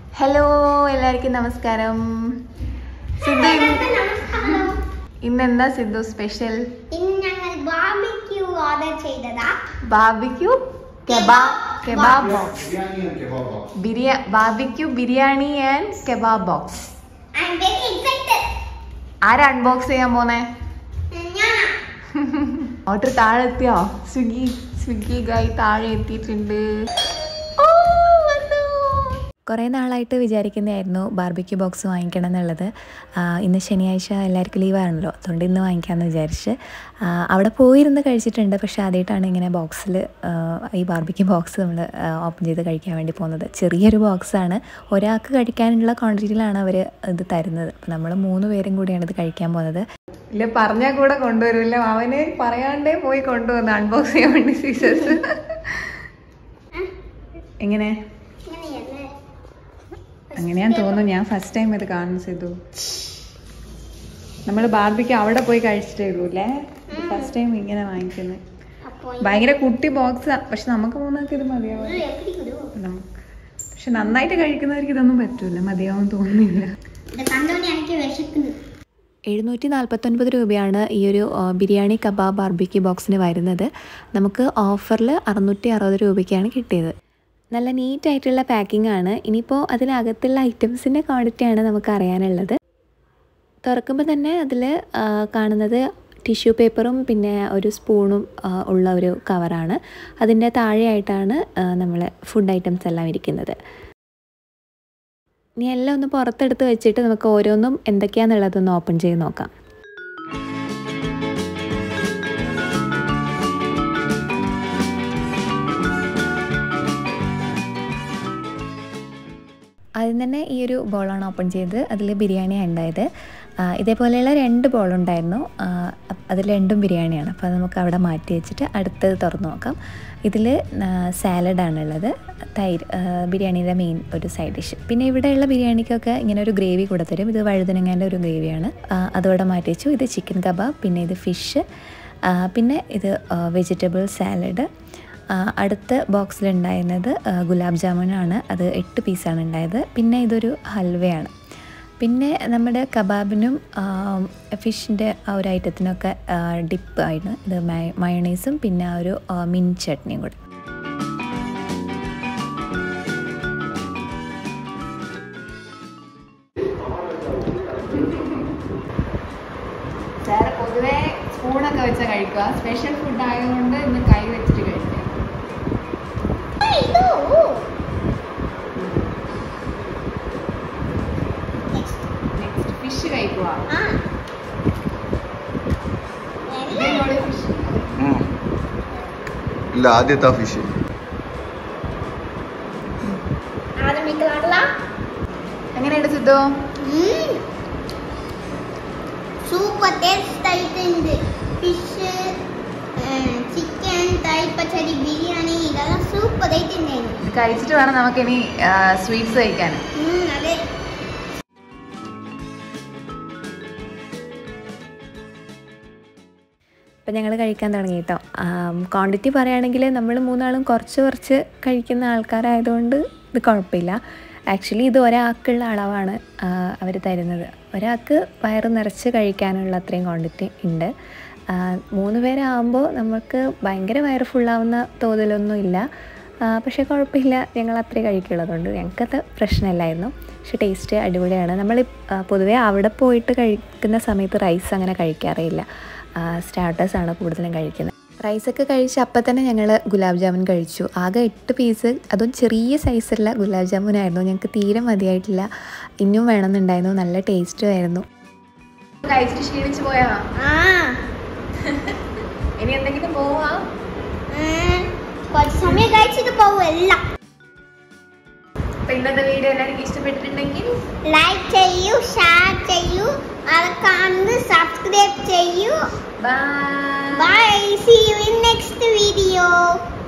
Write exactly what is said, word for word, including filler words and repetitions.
Hello എല്ലാവർക്കും നമസ്കാരം. സിദ്ധു ഇന്നെന്താ സിദ്ധു സ്പെഷ്യൽ? ഇന്ന് ഞങ്ങൾ ബാർബിക്യൂ ഓർഡർ ചെയ്തതാ. Barbecue kebab kebab box. ബിരിയാ barbecue biryani and kebab box. I am very excited. ആരാ അൺബോക്സ് ചെയ്യാൻ പോന്നെ? ഞാനാ. ഓർഡർ താഴെ എത്തിയോ? സ്വിഗ്ഗി സ്വിഗ്ഗി ഗായി താഴെ എത്തിയിട്ടുണ്ട്. കുറേ നാളായിട്ട് വിചാരിക്കുന്നതായിരുന്നു ബാർബിക്യൂ ബോക്സ് വാങ്ങിക്കണം എന്നുള്ളത്. ഇന്ന് ശനിയാഴ്ച എല്ലാവർക്കും ലീവാണല്ലോ, അതുകൊണ്ട് ഇന്ന് വാങ്ങിക്കാമെന്ന് വിചാരിച്ച് അവിടെ പോയിരുന്ന് കഴിച്ചിട്ടുണ്ട്. പക്ഷേ ആദ്യമായിട്ടാണ് ഇങ്ങനെ ബോക്സിൽ ഈ ബാർബിക്യൂ ബോക്സ് നമ്മൾ ഓപ്പൺ ചെയ്ത് കഴിക്കാൻ വേണ്ടി പോകുന്നത്. ചെറിയൊരു ബോക്സാണ്, ഒരാൾക്ക് കഴിക്കാനുള്ള ക്വാണ്ടിറ്റിയിലാണ് അവർ ഇത് തരുന്നത്. അപ്പോൾ നമ്മൾ മൂന്ന് പേരും കൂടിയാണ് ഇത് കഴിക്കാൻ പോകുന്നത്. ഇല്ല പറഞ്ഞാൽ കൂടെ കൊണ്ടുവരുമല്ല, അവന് പറയാണ്ടേ പോയി കൊണ്ടുവന്നു അൺബോക്സ് ചെയ്യാൻ വേണ്ടി സീസേഴ്സ്. എങ്ങനെ അങ്ങനെയാന്ന് തോന്നുന്നു, ഞാൻ ഫസ്റ്റ് ടൈം ഇത് കാണുന്നു സിദ്ധു. നമ്മൾ ബാർബിക്യൂ അവിടെ പോയി കഴിച്ചിട്ടേ ഉള്ളൂ അല്ലേ, ഫസ്റ്റ് ടൈം ഇങ്ങനെ വാങ്ങിക്കുന്നത്. ഭയങ്കര കുട്ടി ബോക്സ്, പക്ഷെ നമുക്ക് മൂന്നാൾക്ക് ഇത് മതിയാവും. പക്ഷെ നന്നായിട്ട് കഴിക്കുന്നവർക്ക് ഇതൊന്നും പറ്റൂല, മതിയാവും തോന്നുന്നില്ല. എഴുന്നൂറ്റി നാൽപ്പത്തൊൻപത് രൂപയാണ് ഈ ഒരു ബിരിയാണി കബാബ് ബാർബിക്യൂ ബോക്സിന് വരുന്നത്. നമുക്ക് ഓഫറിൽ അറുന്നൂറ്റി അറുപത് രൂപയ്ക്കാണ് കിട്ടിയത്. നല്ല നീറ്റായിട്ടുള്ള പാക്കിംഗ് ആണ്. ഇനിയിപ്പോൾ അതിനകത്തുള്ള ഐറ്റംസിൻ്റെ ക്വാണ്ടിറ്റിയാണ് നമുക്ക് അറിയാനുള്ളത്. തുറക്കുമ്പോൾ തന്നെ അതിൽ കാണുന്നത് ടിഷ്യൂ പേപ്പറും പിന്നെ ഒരു സ്പൂണും ഉള്ള ഒരു കവറാണ്. അതിൻ്റെ താഴെയായിട്ടാണ് നമ്മൾ ഫുഡ് ഐറ്റംസ് എല്ലാം ഇരിക്കുന്നത്. ഇനി എല്ലാം ഒന്ന് പുറത്തെടുത്ത് വെച്ചിട്ട് നമുക്ക് ഓരോന്നും എന്തൊക്കെയാണെന്നുള്ളതൊന്ന് ഓപ്പൺ ചെയ്ത് നോക്കാം. ആദ്യം തന്നെ ഈ ഒരു ബോളാണ് ഓപ്പൺ ചെയ്ത്, അതിൽ ബിരിയാണിയാണ് ഉണ്ടായത്. ഇതേപോലെയുള്ള രണ്ട് ബോളുണ്ടായിരുന്നു, അതിൽ രണ്ടും ബിരിയാണിയാണ്. അപ്പോൾ നമുക്ക് അവിടെ മാറ്റി വെച്ചിട്ട് അടുത്തത് തുറന്ന് നോക്കാം. ഇതിൽ സാലഡാണുള്ളത്, തൈര്, ബിരിയാണിയുടെ മെയിൻ ഒരു സൈഡ് ഡിഷ്. പിന്നെ ഇവിടെയുള്ള ബിരിയാണിക്കൊക്കെ ഇങ്ങനെ ഒരു ഗ്രേവി കൂടെ തരും. ഇത് വഴുതനങ്ങേൻ്റെ ഒരു ഗ്രേവിയാണ്, അതോടെ മാറ്റി വെച്ചു. ഇത് ചിക്കൻ കബാബ്, പിന്നെ ഇത് ഫിഷ്, പിന്നെ ഇത് വെജിറ്റബിൾ സാലഡ്. അടുത്ത ബോക്സിലുണ്ടായിരുന്നത് ഗുലാബ് ജാമുനാണ്, അത് എട്ട് പീസാണ് ഉണ്ടായത്. പിന്നെ ഇതൊരു ഹൽവയാണ്. പിന്നെ നമ്മുടെ കബാബിനും ഫിഷിൻ്റെ ആ ഒരു ഐറ്റത്തിനൊക്കെ ഡിപ്പ് ആയിരുന്നു. ഇത് മയോണൈസും പിന്നെ ആ ഒരു മിൻറ്റ് ചട്നിയും കൂടെ. സാറ് പൊതുവേ സ്പൂണൊക്കെ വെച്ചാൽ കഴിക്കുക, സ്പെഷ്യൽ ഫുഡ് ആയതുകൊണ്ട് ഇന്ന് കൈ വെച്ചിട്ട് കഴിക്കുക. നെക്സ്റ്റ് ഫിഷ് കഴിക്കുക. ഇല്ല, ആദ്യത്തെ ഫിഷ്. എങ്ങനെയുണ്ട് സിദ്ധു? സൂപ്പർ ടേസ്റ്റ് ആയിട്ടുണ്ട്. ഫിഷ്, ചിക്കൻ, തൈര് പച്ചടി, ബിരിയാണി, ഇതെല്ലാം സൂപ്പർ ആയിട്ടുണ്ടായിരുന്നു. ഇത് കഴിച്ചിട്ട് വേണം നമുക്ക് ഇനി സ്വീറ്റ്സ് കഴിക്കാൻ. അതെ. അപ്പം ഞങ്ങൾ കഴിക്കാൻ തുടങ്ങി കേട്ടോ. ക്വാണ്ടിറ്റി പറയുകയാണെങ്കിൽ നമ്മൾ മൂന്നാളും കുറച്ച് കുറച്ച് കഴിക്കുന്ന ആൾക്കാരായതുകൊണ്ട് ഇത് കുഴപ്പമില്ല. ആക്ച്വലി ഇത് ഒരാൾക്കുള്ള അളവാണ് അവർ തരുന്നത്. ഒരാൾക്ക് വയറ് നിറച്ച് കഴിക്കാനുള്ള അത്രയും ക്വാണ്ടിറ്റി ഉണ്ട്. മൂന്ന് പേരാകുമ്പോൾ നമുക്ക് ഭയങ്കര വയറ് ഫുള്ളാവുന്ന തോതിലൊന്നും ഇല്ല. പക്ഷേ കുഴപ്പമില്ല, ഞങ്ങൾ അത്രയും കഴിക്കുള്ളതുകൊണ്ട് ഞങ്ങൾക്കത് പ്രശ്നമില്ലായിരുന്നു. പക്ഷെ ടേസ്റ്റ് അടിപൊളിയാണ്. നമ്മൾ പൊതുവേ അവിടെ പോയിട്ട് കഴിക്കുന്ന സമയത്ത് റൈസ് അങ്ങനെ കഴിക്കാറില്ല, സ്റ്റാർട്ടേഴ്സാണ് കൂടുതലും കഴിക്കുന്നത്. റൈസൊക്കെ കഴിച്ച് അപ്പം തന്നെ ഞങ്ങൾ ഗുലാബ് ജാമുൻ കഴിച്ചു. ആകെ എട്ട് പീസ്, അതും ചെറിയ സൈസുള്ള ഗുലാബ് ജാമുനായിരുന്നു. ഞങ്ങൾക്ക് തീരെ മതിയായിട്ടില്ല, ഇനിയും വേണമെന്നുണ്ടായിരുന്നു. നല്ല ടേസ്റ്റും ആയിരുന്നു. കഴിച്ചിട്ട് ക്ഷീണിച്ച് പോയാ? ഇനി എന്തെങ്കിലും പോവാ? കുറച്ച് സമയം കഴിച്ചിട്ട് പോവും എല്ലാം. അപ്പൊ ഇന്നത്തെ വീഡിയോ എല്ലാവർക്കും ഇഷ്ടപ്പെട്ടിട്ടുണ്ടെങ്കിൽ ലൈക്ക് ചെയ്യൂ, ഷെയർ ചെയ്യൂ, അതൊക്കെ സബ്സ്ക്രൈബ് ചെയ്യൂ. Bye. Bye. See you in next video.